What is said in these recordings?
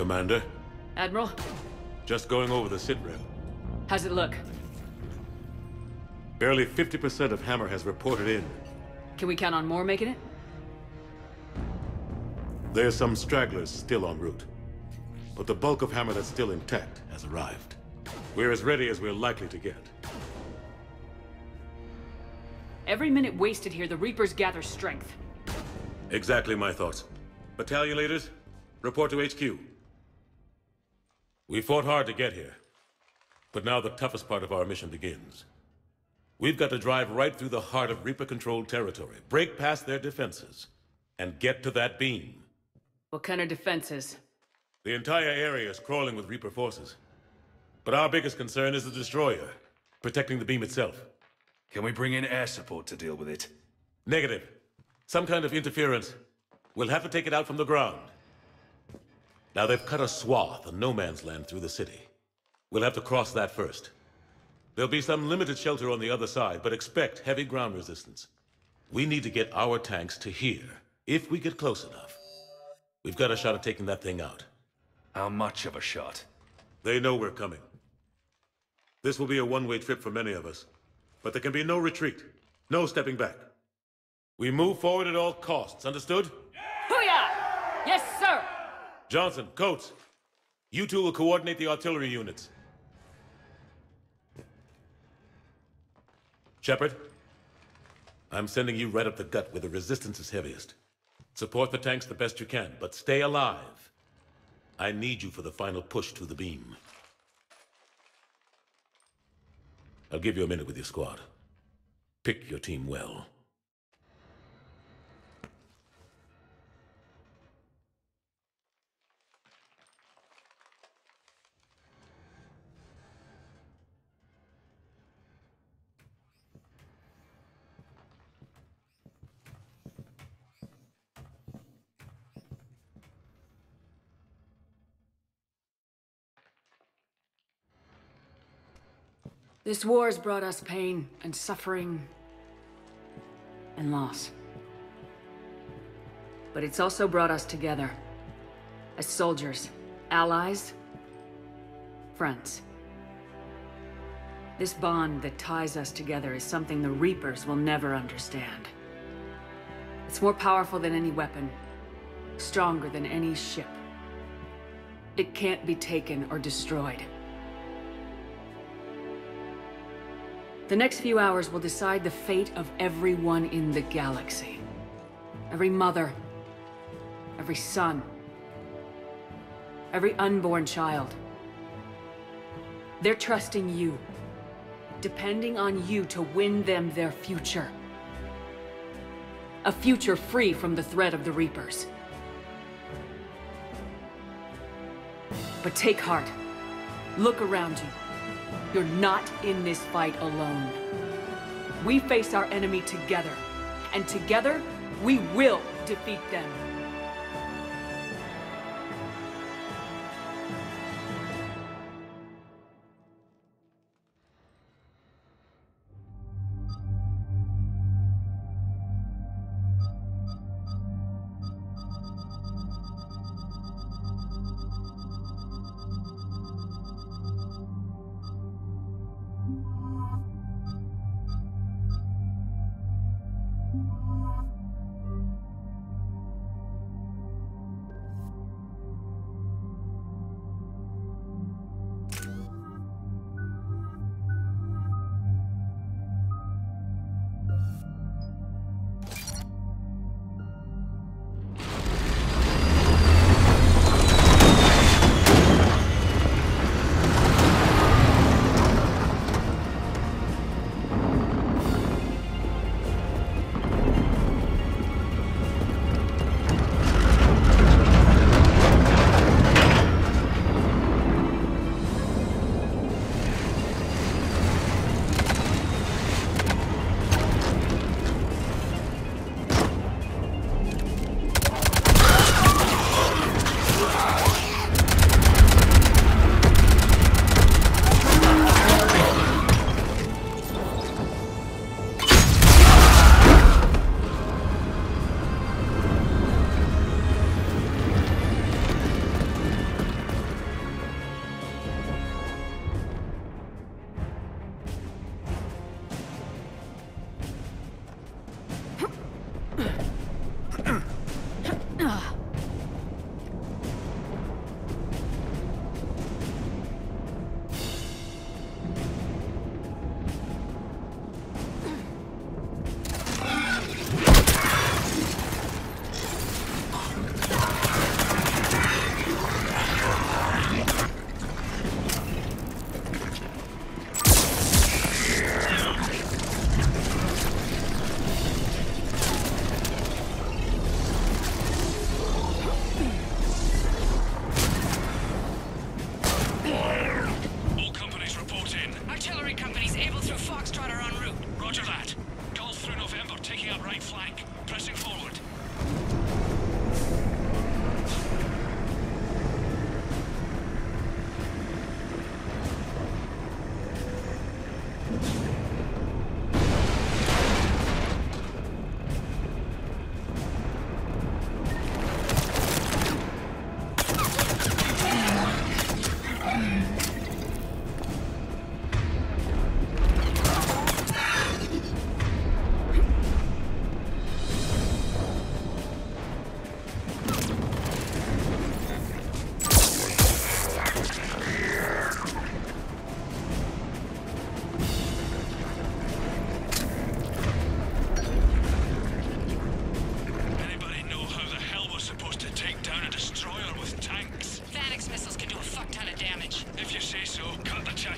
Commander. Admiral, Just going over the sitrep. how's it look? Barely 50% of Hammer has reported in. Can we count on more making it? There's some stragglers still en route. But the bulk of Hammer that's still intact has arrived. We're as ready as we're likely to get. Every minute wasted here, the Reapers gather strength. Exactly my thoughts. Battalion leaders, report to HQ. We fought hard to get here. But now the toughest part of our mission begins. We've got to drive right through the heart of Reaper-controlled territory, break past their defenses, and get to that beam. What kind of defenses? The entire area is crawling with Reaper forces. But our biggest concern is the destroyer, protecting the beam itself. Can we bring in air support to deal with it? Negative. Some kind of interference. We'll have to take it out from the ground. Now they've cut a swath of no man's land through the city. We'll have to cross that first. There'll be some limited shelter on the other side, but expect heavy ground resistance. We need to get our tanks to here, if we get close enough. We've got a shot at taking that thing out. How much of a shot? They know we're coming. This will be a one-way trip for many of us. But there can be no retreat. No stepping back. We move forward at all costs, understood? Hoo-yah! Yes, sir! Johnson, Coates, you two will coordinate the artillery units. Shepard, I'm sending you right up the gut where the resistance is heaviest. Support the tanks the best you can, but stay alive. I need you for the final push to the beam. I'll give you a minute with your squad. Pick your team well. This war has brought us pain and suffering and loss. But it's also brought us together. As soldiers, allies, friends. This bond that ties us together is something the Reapers will never understand. It's more powerful than any weapon, stronger than any ship. It can't be taken or destroyed. The next few hours will decide the fate of everyone in the galaxy. Every mother, every son, every unborn child. They're trusting you, depending on you to win them their future. A future free from the threat of the Reapers. But take heart. Look around you. You're not in this fight alone. We face our enemy together, and together, we will defeat them.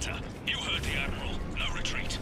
Carter. You heard the Admiral. No retreat.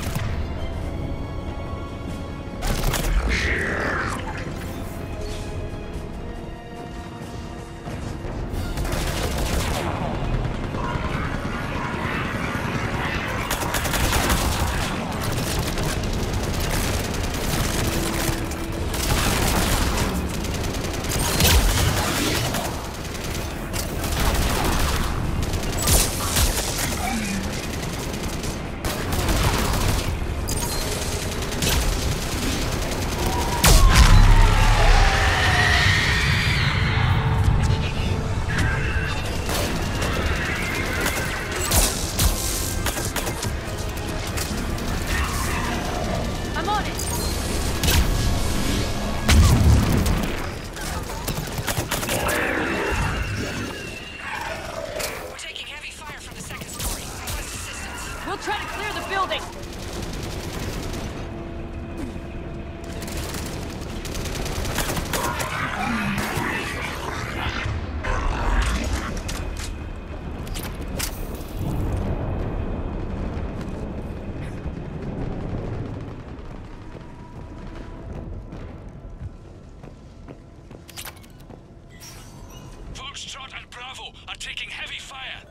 We'll try to clear the building! Foxtrot and Bravo are taking heavy fire.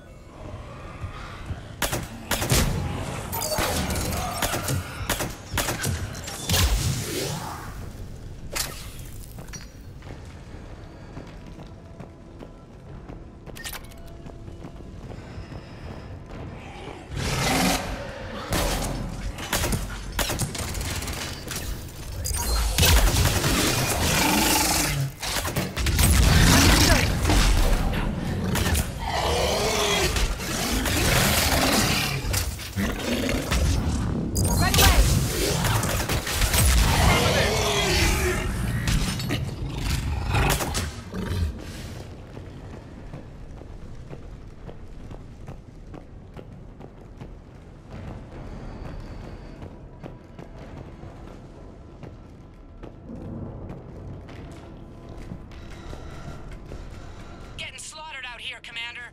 Here, Commander.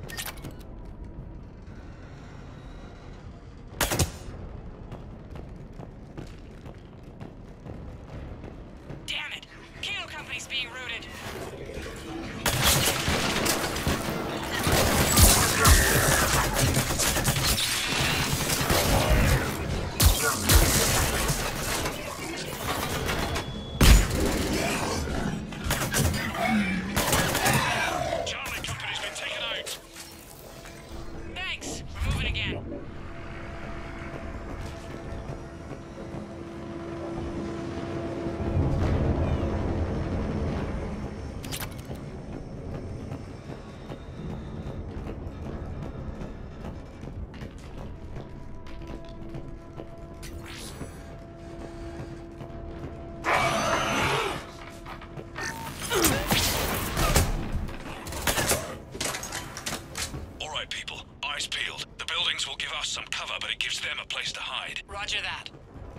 Damn it! Kano Company's being routed. Will give us some cover, but it gives them a place to hide. Roger that.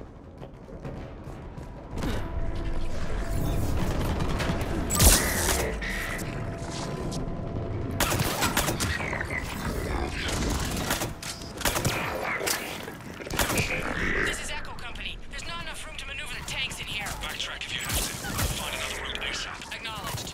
This is Echo Company. There's not enough room to maneuver the tanks in here. Backtrack if you have to. Find another route ASAP. Acknowledged.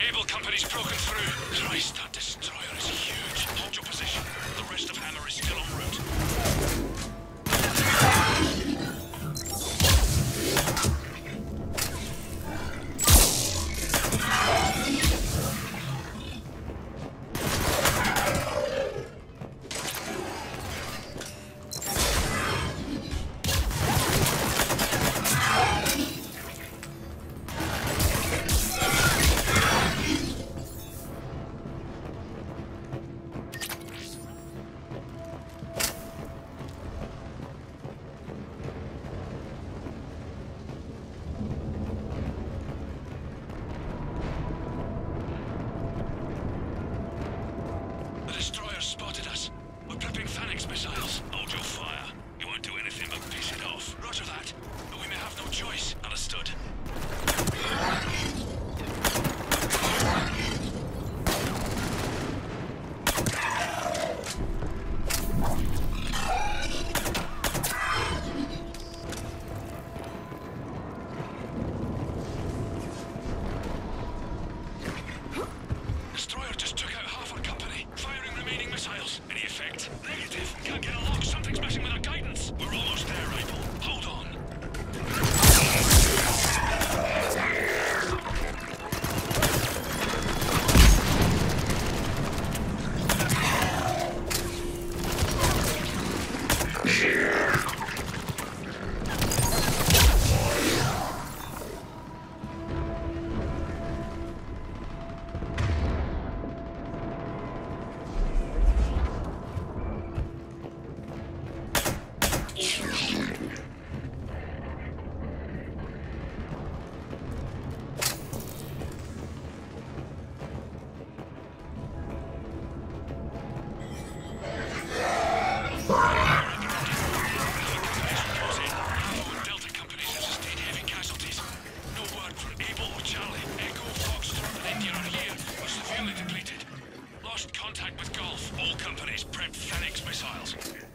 Able Company's broken through. Christ, that destroyer is huge. Hold your position. The rest of Hammer is still en route. The destroyer spotted us. We're prepping Phoenix missiles. Hold your fire. You won't do anything but piss it off. Roger that. But we may have no choice. Understood. Destroyer just took out half our company. Firing remaining missiles. Any effect? Negative. Can't get a lock. Something's messing with our guidance. We're almost there, Abel. Hold on. Delta companies have sustained heavy casualties. No word from Able or Charlie. Echo, Foxtrot, and India are here, but severely depleted. Lost contact with Golf. All companies prep Phoenix missiles.